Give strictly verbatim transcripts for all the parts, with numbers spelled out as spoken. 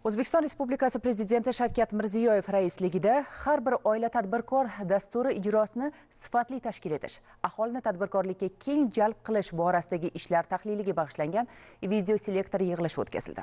O'zbekiston Respublikasi Prezidenti Shavkat Mirziyoyev raisligida har bir oila tadbirkor dasturi ijrosini sifatli tashkil etish, aholini tadbirkorlikka keng jalb qilish borasidagi ishlar tahliliga bag'ishlangan video selektor yig'ilishi o'tkazildi.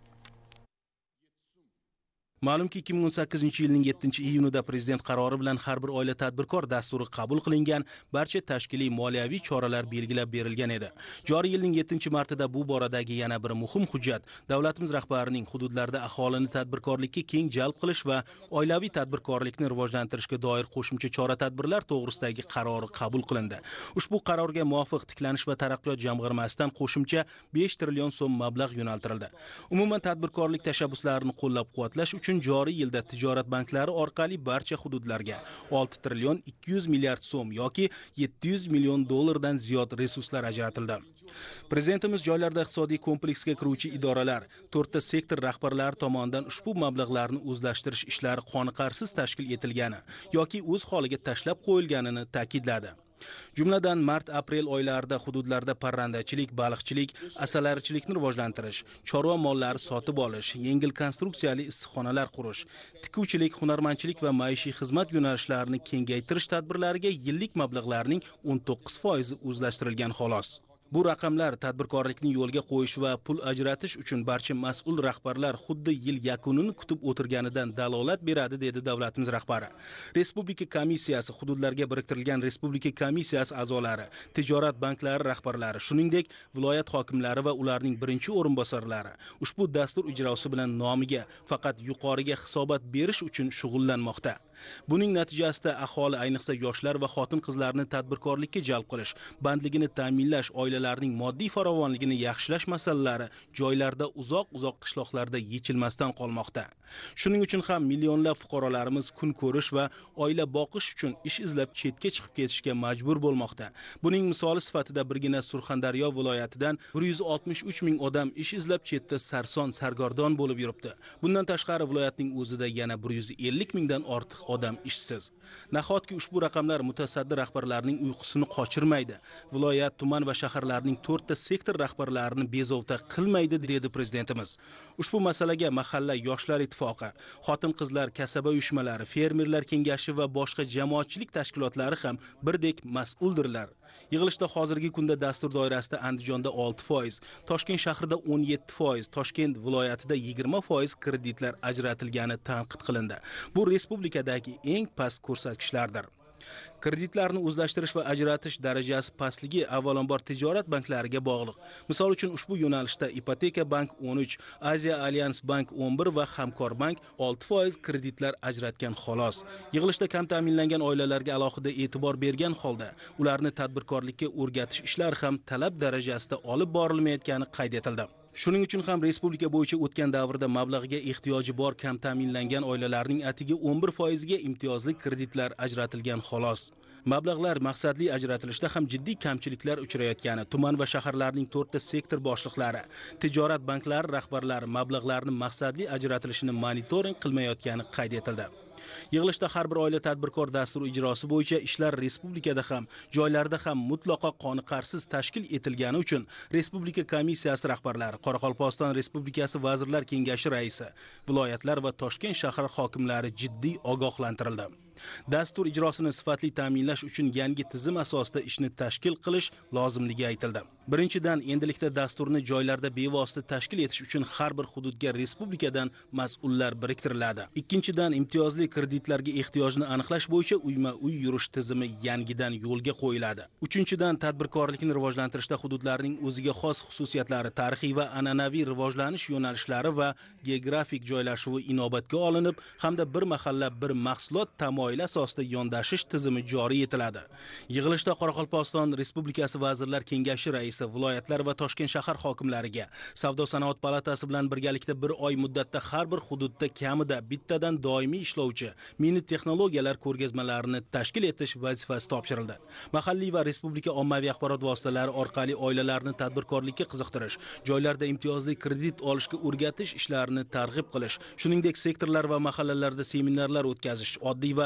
Ma'lumki ikki ming o'n sakkizinchi yilning yettinchi iyunida prezident qarori bilan har bir oila tadbirkor dasturi qabul qilingan, barcha tashkiliy moliyaviy choralar belgilab berilgan edi. Joriy yilning yettinchi martida bu boradagi yana bir muhim hujjat davlatimiz rahbarining hududlarda aholini tadbirkorlikka keng jalb qilish va oilaviy tadbirkorlikni rivojlantirishga doir qo'shimcha chora-tadbirlar to'g'risidagi qarori qabul qilindi. Ushbu qarorga muvofiq tiklanish va taraqqiyot jamg'armasidan qo'shimcha besh trillion so'm mablag' yo'naltirildi. Umuman tadbirkorlik tashabbuslarini qo'llab-quvvatlash uchun joriy yilda tijorat banklari orqali barcha hududlarga olti trillion ikki yuz milliard so'm yoki yetti yuz million dollardan ziyod resurslar ajratildi. Prezidentimiz joylarda iqtisodiy kompleksga kiruvchi idoralar, to'rtta sektor rahbarlari tomonidan ushbu mablag'larni o'zlashtirish ishlari qoniqarsiz tashkil etilgani yoki o'z holiga tashlab qo'yilganini ta'kidladi. Jumladan mart-aprel oylarida hududlarda parrandachilik, baliqchilik, asalarichilikni rivojlantirish, chorva mollari sotib olish, yengil konstruksiyali issiqxonalar qurish, tikuvchilik, hunarmandchilik va maishiy xizmat yo'nalishlarini kengaytirish tadbirlariga yillik mablag'larning o'n to'qqiz foizi o'zlashtirilgan xolos. Bu raqamlar tadbirkorlikni yo'lga qo'yish va pul ajratish uchun barcha mas'ul rahbarlar xuddi yil yakunini kutib o'tirganidan dalolat beradi, dedi davlatimiz rahbari. Respublika komissiyasi, hududlarga biriktirilgan respublika komissiyasi a'zolari, tijorat banklari rahbarlari, shuningdek viloyat hokimlari va ularning birinchi o'rinbosarlari ushbu dastur ijrosi bilan nomiga faqat yuqoriga hisobot berish uchun shug'ullanmoqda. Buning natijasida aholi, ayniqsa yoshlar va xotin-qizlarni tadbirkorlikka jalb qilish, bandligini ta'minlash, oilalarning moddiy farovonligini yaxshilash masalalari joylarda uzoq-uzoq qishloqlarda yechilmasdan qolmoqda. Shuning uchun ham millionlab fuqarolarimiz kun ko'rish va oila boqish uchun ish izlab chetga chiqib ketishga majbur bo'lmoqda. Buning misoli sifatida birgina Surxondaryo viloyatidan bir yuz oltmish uch ming odam ish izlab chetda sarson sargardon bo'lib yuribdi. Bundan tashqari viloyatning o'zida yana bir yuz ellik mingdan ortiq odam ishsiz. Nahotki ushbu raqamlar mutasaddi rahbarlarning uyqusini qochirmaydi, viloyat, tuman va shaharlarning to'rtta sektor rahbarlarini bezovta qilmaydi, dedi prezidentimiz. Ushbu masalaga mahalla yoshlar ittifoqi, xotin-qizlar kasaba uyushmalari, fermerlar kengashi va boshqa jamoatchilik tashkilotlari ham birdek mas'uldirlar. Yig'ilishda hozirgi kunda dastur doirasida Andijonda olti foiz, Toshkent shahrida o'n yetti foiz, Toshkent viloyatida yigirma foiz kreditlar ajratilgani tanqid qilindi. Bu respublikadagi eng past ko'rsatkichlardir. Kreditlarni o'zlashtirish va ajratish darajasi pastligi avvalambor tijorat banklariga bog'liq. Misol uchun ushbu yo'nalishda Ipoteka bank o'n uch, Aziya Alliance bank o'n bir va Hamkor bank olti foiz kreditlar ajratgan xolos. Yig'ilishda kam ta'minlangan oilalarga alohida e'tibor bergan holda ularni tadbirkorlikka o'rgatish ishlari ham talab darajasida olib borilmayotgani qayd etildi. Shuning uchun ham respublika bo'yicha o'tgan davrda mablag'iga ehtiyoji bor kam ta'minlangan oilalarning atigi o'n bir foiziga imtiyozli kreditlar ajratilgan xolos. Mablag'lar maqsadli ajratilishda ham jiddiy kamchiliklar uchrayotgani, tuman va shaharlarning to'rtta sektor boshliqlari, tijorat banklari rahbarlari mablag'larni maqsadli ajratilishini monitoring qilmayotgani qayd etildi. Yig'ilishda har bir oila tadbirkor dasturi ijrosi bo'yicha ishlar respublikada ham, joylarda ham mutlaqo qoniqarsiz tashkil etilgani uchun Respublika komissiyasi rahbarlari, Qoraqalpog'iston Respublikasi Vazirlar Kengashi raisi, viloyatlar va Toshkent shahar hokimlari jiddiy ogohlantirildi. Dastur ijrosini sifatli ta'minlash uchun yangi tizim asosida ishni tashkil qilish lozimligi aytildi. Birinchidan, endilikda dasturni joylarda bevosita tashkil etish uchun har bir hududga respublikadan mas'ullar biriktiriladi. Ikkinchidan, imtiyozli kreditlarga ehtiyojni aniqlash bo'yicha uyma-uy yurish tizimi yangidan yo'lga qo'yiladi. Uchinchidan, tadbirkorlikni rivojlantirishda hududlarning o'ziga xos xususiyatlari, tarixiy va an'anaviy rivojlanish yo'nalishlari va geografik joylashuvi inobatga olinib, hamda bir mahalla bir mahsulot tamoyili asosida yondashish tizimi joriy etiladi. Yig'ilishda Qoraqalpog'iston Respublikasi Vazirlar Kengashi raisi, viloyatlar va Toshkent shahar hokimlariga Savdo-sanoat palatasi bilan birgalikda bir oy muddatda har bir hududda kamida bittadan doimiy ishlovchi mini texnologiyalar ko'rgazmalarini tashkil etish vazifasi topshirildi. Mahalliy va respublika ommaviy axborot vositalari orqali oilalarni tadbirkorlikka qiziqtirish, joylarda imtiyozli kredit olishga o'rgatish ishlarini targ'ib qilish, shuningdek sektorlar va mahallalarda seminarlar o'tkazish, oddiy va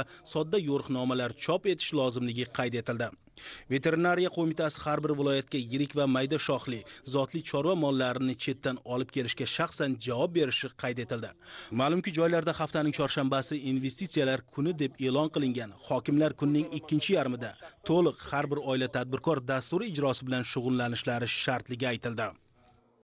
sodda yo'riqnomalar chop etish lozimligi qayd etildi. Veterinariya qo'mitasi har bir viloyatga yirik va mayda shoxli zotli chorva mollarini chetdan olib kelishga shaxsan javob berishi qayd etildi. Ma'lumki, joylarda haftaning chorshanbasi investitsiyalar kuni deb e'lon qilingan. Hokimlar kunning ikkinchi yarmida to'liq har bir oila tadbirkor dasturi ijrosi bilan shug'ullanishlari shartligi aytildi.